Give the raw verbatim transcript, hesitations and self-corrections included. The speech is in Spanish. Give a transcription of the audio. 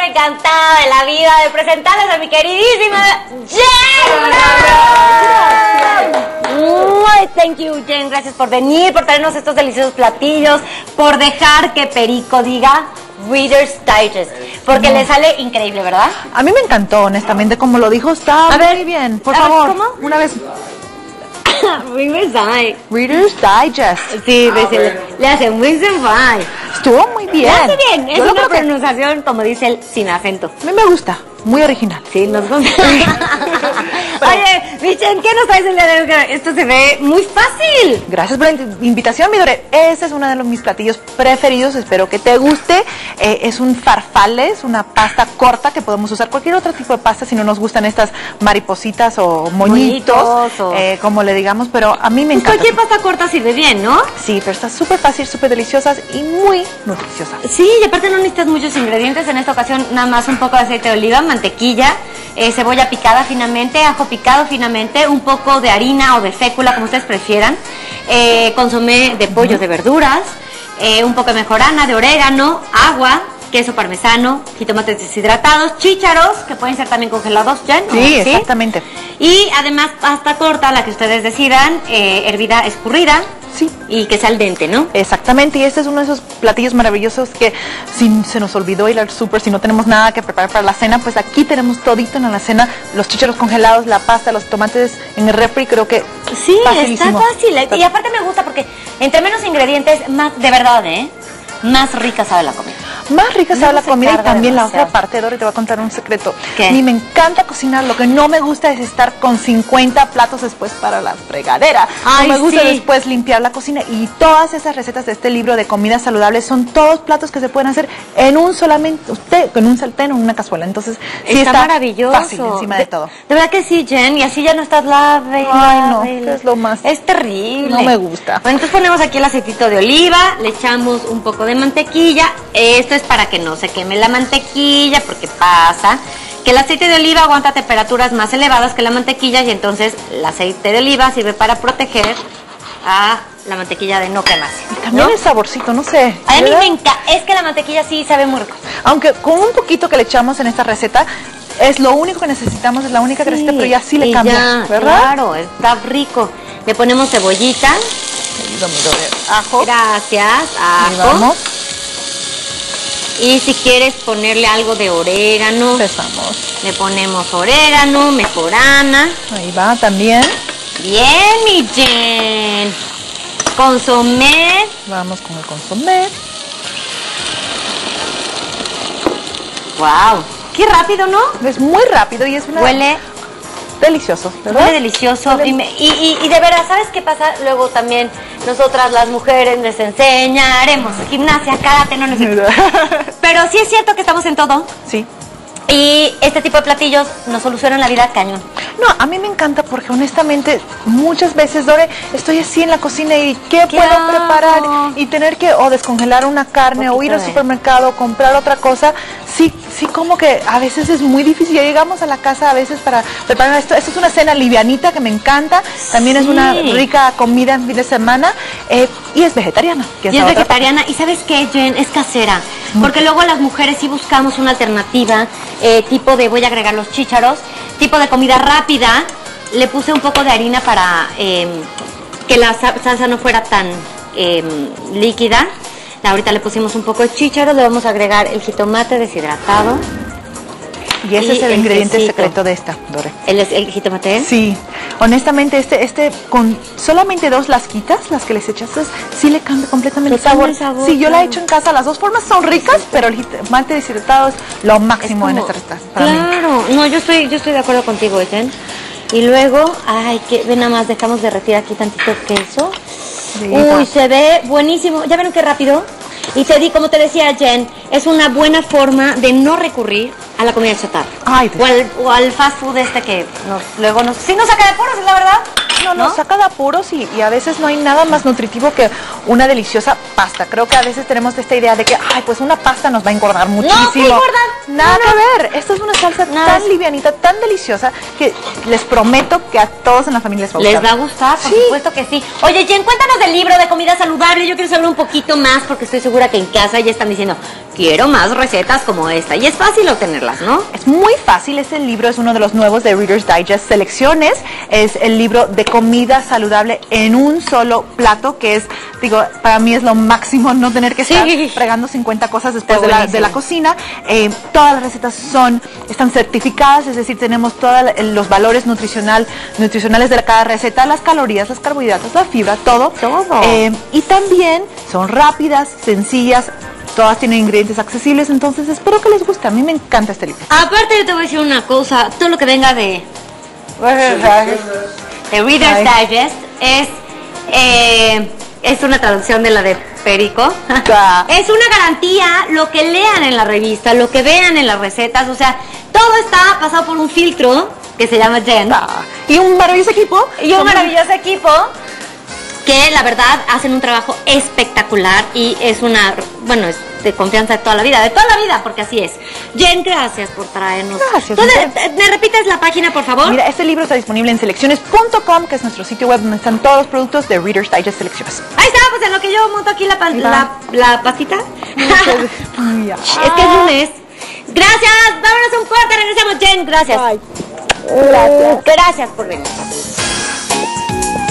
encantada de la vida de presentarles a mi queridísima Jen. Muy thank you, Jen. Gracias por venir, por traernos estos deliciosos platillos, por dejar que Perico diga Reader's Digest, porque no. le sale increíble, ¿verdad? A mí me encantó, honestamente, como lo dijo, está a muy ver, bien. Por a favor, ver, ¿cómo? Una vez. Reader's Digest. Reader's Digest. Sí, ah, le, le hace muy sensual. Estuvo muy bien. Le hace bien, es Yo una pronunciación, que... como dice él, sin acento. A mí me gusta. Muy original. Sí, nos gusta. Oye, Michen, ¿qué nos traes el día de hoy? Esto se ve muy fácil. Gracias por la invitación, mi Dore. Este es uno de los, mis platillos preferidos. Espero que te guste. Eh, es un farfalle, es una pasta corta que podemos usar cualquier otro tipo de pasta si no nos gustan estas maripositas o moñitos, moñitos o... Eh, como le digamos, pero a mí me encanta. Cualquier pasta corta sirve bien, ¿no? Sí, pero está súper fácil, súper deliciosas y muy nutriciosas. Sí, y aparte no necesitas muchos ingredientes. En esta ocasión nada más un poco de aceite de oliva, mantequilla, eh, cebolla picada finamente, ajo picado finamente, un poco de harina o de fécula, como ustedes prefieran, eh, consomé de pollo, uh-huh. de verduras, eh, un poco de mejorana, de orégano, agua, queso parmesano, jitomates deshidratados, chícharos, que pueden ser también congelados, ¿ya? ¿No? Sí, ¿sí? Exactamente. Y además pasta corta, la que ustedes decidan, eh, hervida, escurrida. Sí. Y que sea al dente, ¿no? Exactamente, y este es uno de esos platillos maravillosos que si se nos olvidó ir al súper, si no tenemos nada que preparar para la cena, pues aquí tenemos todito en la cena, los chícharos congelados, la pasta, los tomates en el refri, creo que sí, facilísimo. Está fácil. Está... Y aparte me gusta porque entre menos ingredientes, más, de verdad, ¿eh? Más rica sabe la comida. Más rica sabe la comida y también demasiado. La otra parte, Dore, te voy a contar un secreto. ¿Qué? A mí me encanta cocinar, lo que no me gusta es estar con cincuenta platos después para la fregadera. Ay, no me gusta sí. después limpiar la cocina y todas esas recetas de este libro de comida saludable son todos platos que se pueden hacer en un solamente, usted, con un sartén o en una cazuela. Entonces, sí está, está maravilloso. Fácil encima de, de todo. De verdad que sí, Jen, y así ya no estás lave. Ay, no, es lo más. Es terrible. No me gusta. Bueno, entonces ponemos aquí el aceitito de oliva, le echamos un poco de mantequilla. Esto es para que no se queme la mantequilla, porque pasa que el aceite de oliva aguanta temperaturas más elevadas que la mantequilla y entonces el aceite de oliva sirve para proteger a la mantequilla de no quemarse. Y también ¿no? el saborcito, no sé. A mí me encanta, es que la mantequilla sí sabe muy rico. Aunque con un poquito que le echamos en esta receta, es lo único que necesitamos, es la única que sí, necesita, pero ya sí le cambia, ya, ¿verdad? Claro, está rico. Le ponemos cebollita. Ajo. Gracias, ajo. Y si quieres ponerle algo de orégano, empezamos. Le ponemos orégano, mejorana. Ahí va también. Bien, mi Jen. Consomé. Vamos con el consomé. Wow, qué rápido, ¿no? Es muy rápido y es una... Huele delicioso, ¿verdad? Huele delicioso. Huele... Y, me, y, y, y de veras, ¿sabes qué pasa? Luego también nosotras las mujeres les enseñaremos gimnasia, karate, no necesito. Pero sí es cierto que estamos en todo. Sí. Y este tipo de platillos nos solucionan la vida cañón. No, a mí me encanta porque honestamente muchas veces, Dore, estoy así en la cocina y ¿qué, ¿Qué puedo hago? preparar? Y tener que o descongelar una carne o ir al supermercado o comprar otra cosa. Sí, sí, como que a veces es muy difícil. Ya llegamos a la casa a veces para preparar esto. Esto es una cena livianita que me encanta. También sí. es una rica comida en fin de semana. Eh, y es vegetariana. Que es y es vegetariana. Y ¿sabes qué, Jen? Es casera. Porque luego las mujeres sí buscamos una alternativa, eh, tipo de, voy a agregar los chícharos, tipo de comida rápida. Le puse un poco de harina para eh, que la salsa no fuera tan eh, líquida. Ahorita le pusimos un poco de chícharos, le vamos a agregar el jitomate deshidratado. Y ese y es el, el ingrediente quesito. secreto de esta, Dore. ¿El, el jitomate? Sí. Honestamente, este, este con solamente dos lasquitas, las que les echaste, sí le cambia completamente el sabor. el sabor. Sí, yo claro. la he hecho en casa. Las dos formas son ricas, sí, sí. pero el jitomate deshidratado es lo máximo es como, en esta receta. Para claro. Mí. No, yo estoy, yo estoy de acuerdo contigo, Jen. Y luego, ay, que ve nada más, dejamos derretir aquí tantito queso. Sí, Uy, va. se ve buenísimo. ¿Ya ven qué rápido? Y te di, como te decía Jen, es una buena forma de no recurrir a la comida chatarra. Ay, o, al, o al fast food este que nos, luego nos... Sí nos saca de apuros, es la verdad. no, no, ¿no? saca de apuros y, y a veces no hay nada más nutritivo que una deliciosa pasta. Creo que a veces tenemos esta idea de que, ay, pues una pasta nos va a engordar muchísimo. No, ¿qué engordar? Nada No, que ver. Esta es una salsa Nada. tan livianita, tan deliciosa, que les prometo que a todos en la familia les va a gustar. ¿Les va a gustar? Por Sí. supuesto que sí. Oye, Jen, cuéntanos del libro de comida saludable. Yo quiero saber un poquito más porque estoy segura que en casa ya están diciendo, quiero más recetas como esta. Y es fácil obtenerlas, ¿no? Es muy fácil, este libro es uno de los nuevos de Reader's Digest Selecciones, es el libro de comida saludable en un solo plato, que es, digo, para mí es lo máximo no tener que estar Sí. fregando cincuenta cosas después Está de la, buenísimo. de la cocina. Eh, todas las recetas son, están certificadas, es decir, tenemos todos los valores nutricional, nutricionales de cada receta, las calorías, las carbohidratos, la fibra, todo. Todo. Eh, y también son rápidas, sencillas, todas tienen ingredientes accesibles, entonces espero que les guste. A mí me encanta este libro. Aparte, yo te voy a decir una cosa. Todo lo que venga de, de Reader's Ay. Digest es, eh, es una traducción de la de Perico. Ah. Es una garantía lo que lean en la revista, lo que vean en las recetas. O sea, todo está pasado por un filtro que se llama Jen. Ah, y un maravilloso equipo. Y un maravilloso equipo que la verdad hacen un trabajo espectacular y es una, bueno, es de confianza de toda la vida, de toda la vida, porque así es. Jen, gracias por traernos. Gracias. Entonces, ¿me repites la página, por favor? Mira, este libro está disponible en selecciones punto com, que es nuestro sitio web donde están todos los productos de Reader's Digest Selecciones. Ahí está, pues en lo que yo monto aquí la, pa- Ahí la, va. la pastita. Ya. Es que es lunes. Gracias, vámonos a un corte, regresamos, Jen, gracias. Ay, gracias. Gracias por venir.